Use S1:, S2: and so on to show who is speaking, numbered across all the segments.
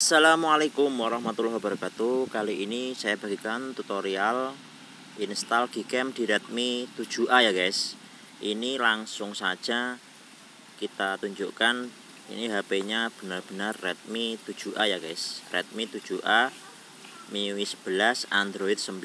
S1: Assalamualaikum warahmatullahi wabarakatuh. Kali ini saya bagikan tutorial install Gcam di Redmi 7A ya guys. Ini langsung saja kita tunjukkan. Ini HP-nya benar-benar Redmi 7A ya guys. Redmi 7A MIUI 11 Android 9.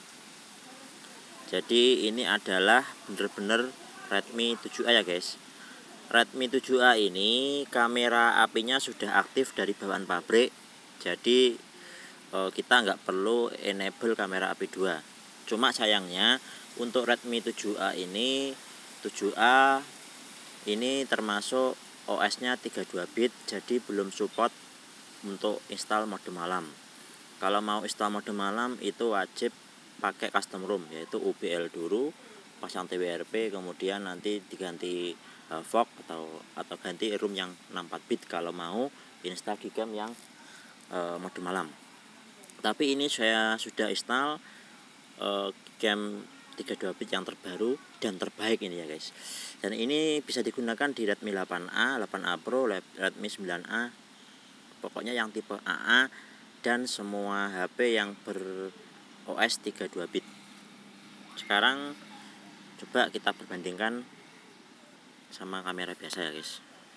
S1: Jadi ini adalah benar-benar Redmi 7A ya guys. Redmi 7A ini kamera apinya sudah aktif dari bawaan pabrik. Jadi kita nggak perlu enable kamera api 2. Cuma sayangnya untuk Redmi 7A ini 7A ini termasuk OS-nya 32 bit, jadi belum support untuk install mode malam. Kalau mau install mode malam itu wajib pakai custom ROM, yaitu UBL dulu, pasang TWRP, kemudian nanti diganti fog atau ganti ROM yang 64 bit kalau mau install Gcam yang mode malam. Tapi ini saya sudah install Gcam 32 bit yang terbaru dan terbaik ini ya guys. Dan ini bisa digunakan di Redmi 8A, 8A Pro, Redmi 9A, pokoknya yang tipe AA dan semua HP yang ber OS 32 bit. Sekarang coba kita perbandingkan sama kamera biasa ya guys.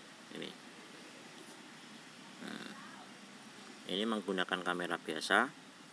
S1: Ini menggunakan kamera biasa.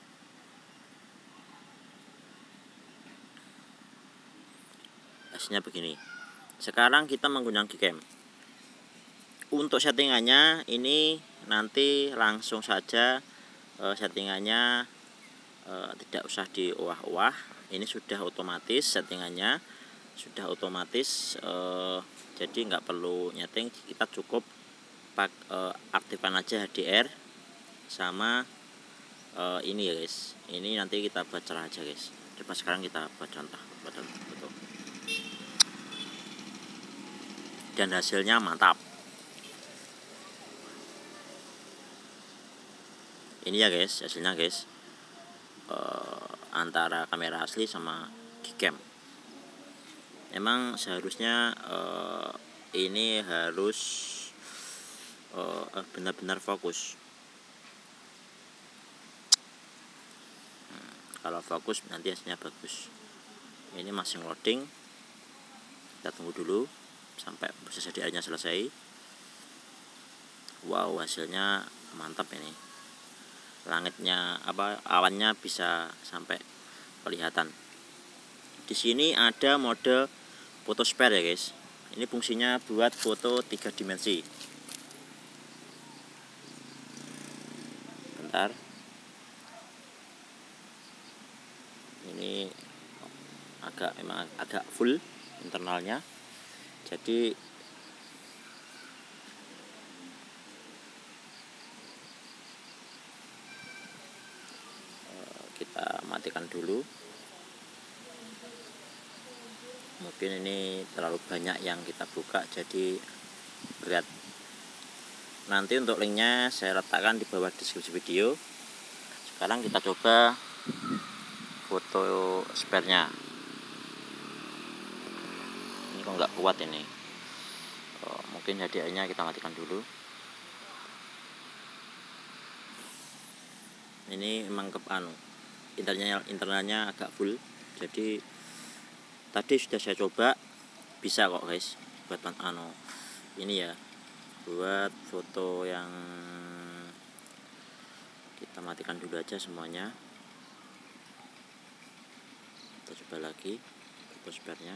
S1: Hasilnya begini. Sekarang kita menggunakan Gcam. Untuk settingannya ini nanti langsung saja settingannya tidak usah diuah-uah. Ini sudah otomatis settingannya, sudah otomatis. Jadi nggak perlu nyeting, kita cukup aktifkan aja HDR sama ini ya guys. Ini nanti kita buat cerah aja guys. Coba sekarang kita buat contoh. Dan hasilnya mantap. Ini ya guys hasilnya guys, antara kamera asli sama Gcam. Emang seharusnya ini harus benar-benar fokus. Kalau fokus nanti hasilnya bagus. Ini masih loading, kita tunggu dulu sampai proses HDR-nya selesai. Wow, hasilnya mantap ini. Langitnya awannya bisa sampai kelihatan. Di sini ada mode foto spare ya guys. Ini fungsinya buat foto 3 dimensi. Bentar. Ini memang agak full internalnya. Jadi kita matikan dulu. Mungkin ini terlalu banyak yang kita buka jadi berat. Nanti untuk linknya saya letakkan di bawah deskripsi video. Sekarang kita coba foto spare-nya. Ini kok nggak kuat ini. Mungkin HDR-nya kita matikan dulu. Ini memang internalnya agak full. Jadi tadi sudah saya coba, bisa kok guys buat ini ya, buat foto yang kita matikan dulu aja semuanya. Kita coba lagi foto spare-nya.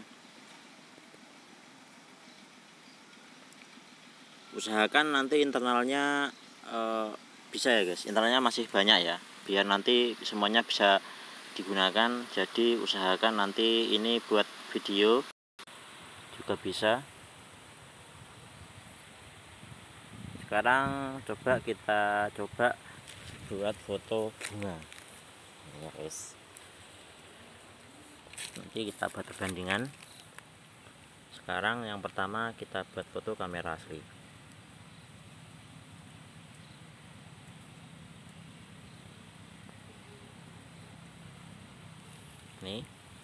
S1: Usahakan nanti internalnya bisa ya guys, internalnya masih banyak ya, biar nanti semuanya bisa digunakan. Jadi usahakan nanti ini buat video juga bisa. Sekarang kita coba buat foto bunga ya guys. Nanti kita buat perbandingan. Sekarang yang pertama kita buat foto kamera asli. Nih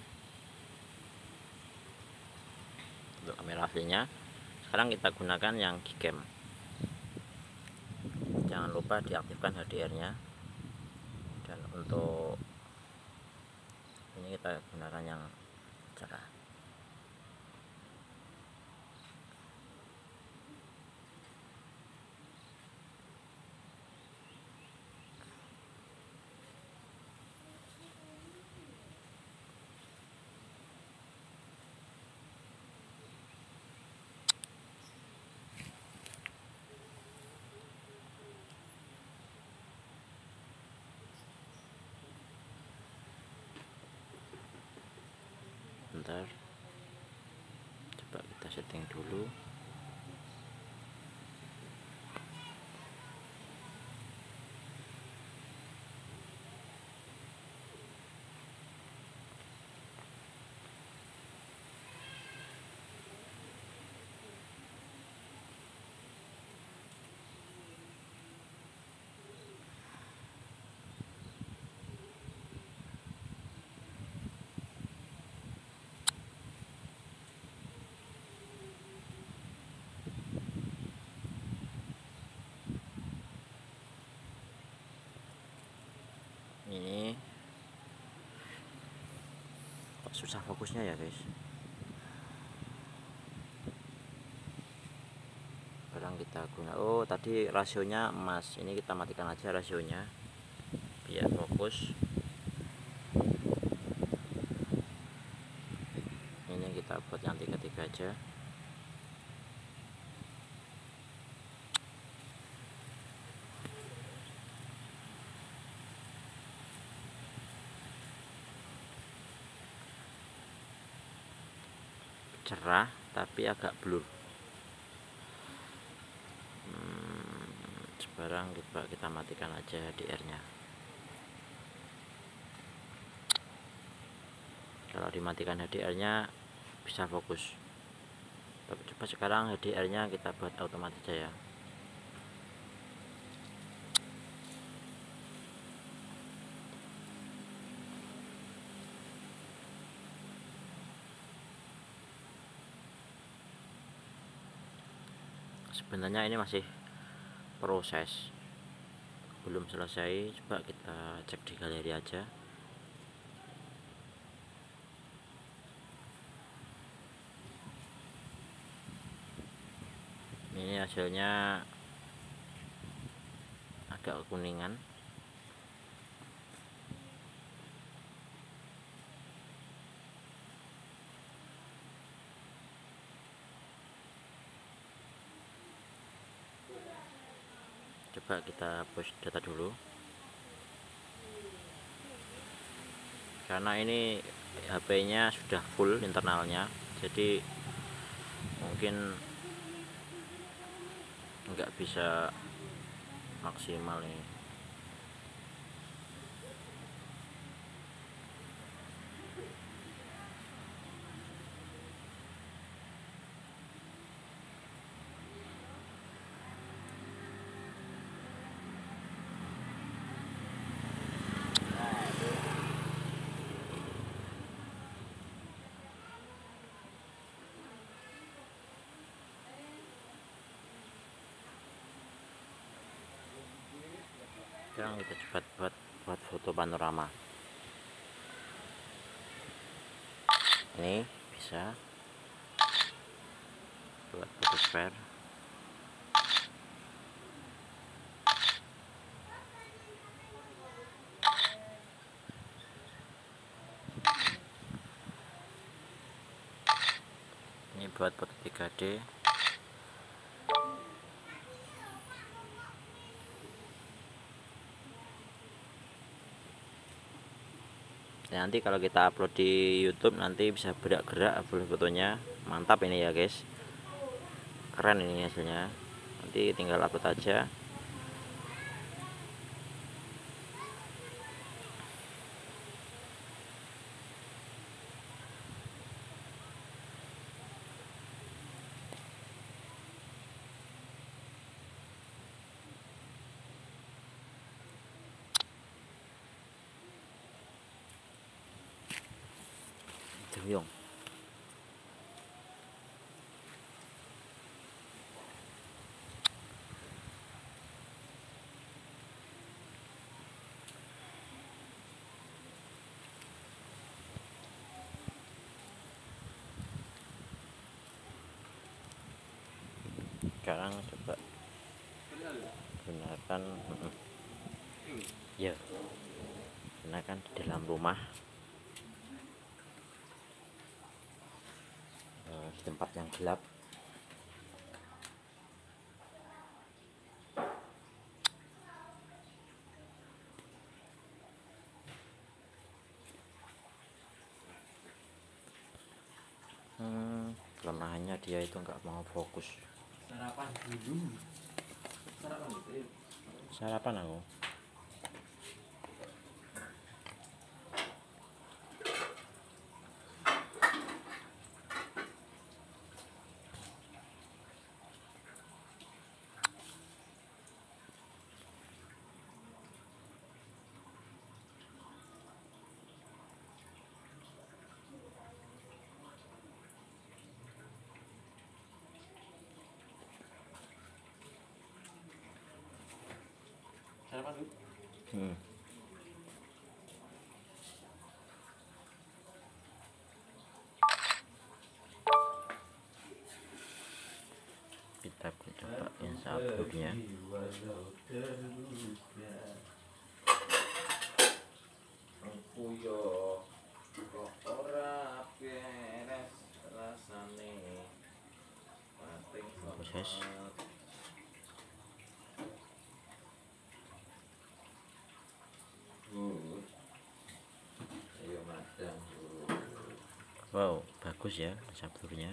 S1: untuk kamera aslinya. Sekarang kita gunakan yang Gcam. Jangan lupa diaktifkan HDR-nya. Dan untuk ini kita gunakan yang cerah. Bentar, coba kita setting dulu. Ini kok susah fokusnya ya guys. Sekarang kita guna, oh tadi rasionya emas, ini kita matikan aja rasionya biar fokus. Ini kita buat yang 3-3 aja. Cerah tapi agak blur. Sekarang kita matikan aja HDR-nya. Kalau dimatikan HDR-nya bisa fokus. Tapi coba sekarang HDR-nya kita buat otomatis aja ya. Sebenarnya ini masih proses, belum selesai. Coba kita cek di galeri aja. Ini hasilnya agak kuningan. Coba kita push data dulu, karena ini HP-nya sudah full internalnya, jadi mungkin nggak bisa maksimal nih. Sekarang kita coba buat foto panorama. Ini bisa buat foto spare. Ini buat foto 3D. Nanti kalau kita upload di YouTube nanti bisa gerak-gerak fotonya. Mantap ini ya guys, keren ini hasilnya. Nanti tinggal upload aja. Juyung. Sekarang coba gunakan ya, gunakan di dalam rumah, di tempat yang gelap. Kelemahannya dia itu nggak mau fokus.
S2: Sarapan dulu.
S1: Sarapan aku.
S2: Sarapan dulu.
S1: Kita coba yang sabuknya. Proses wow, bagus ya sabuknya.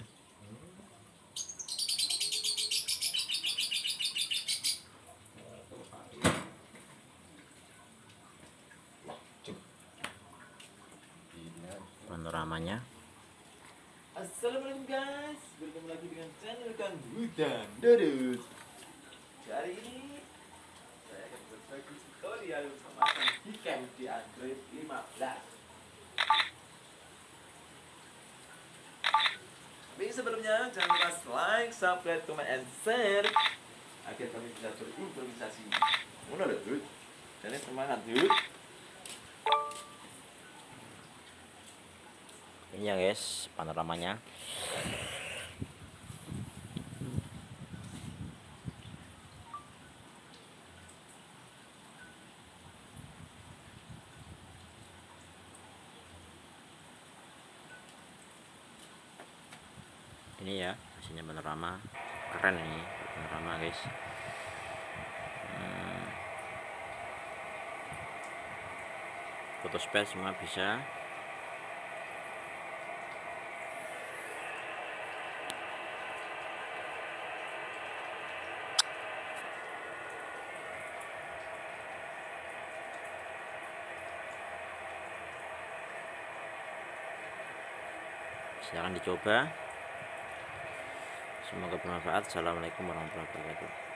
S1: Panoramanya.
S2: Assalamualaikum guys, bertemu lagi dengan channel Kang Hudan Dodot. Hari ini saya akan berbagi tutorial pemasang Gcam di Android 15. Tapi sebelumnya jangan lupa like, subscribe, comment, and share agar kami bisa berimprovisasi. Mana Dut? Jadi semangat Dut.
S1: Ini ya guys, panoramanya. Ini ya hasilnya panorama, keren ini panorama guys. Foto space semua bisa. Silahkan dicoba. Semoga bermanfaat. Assalamualaikum warahmatullahi wabarakatuh.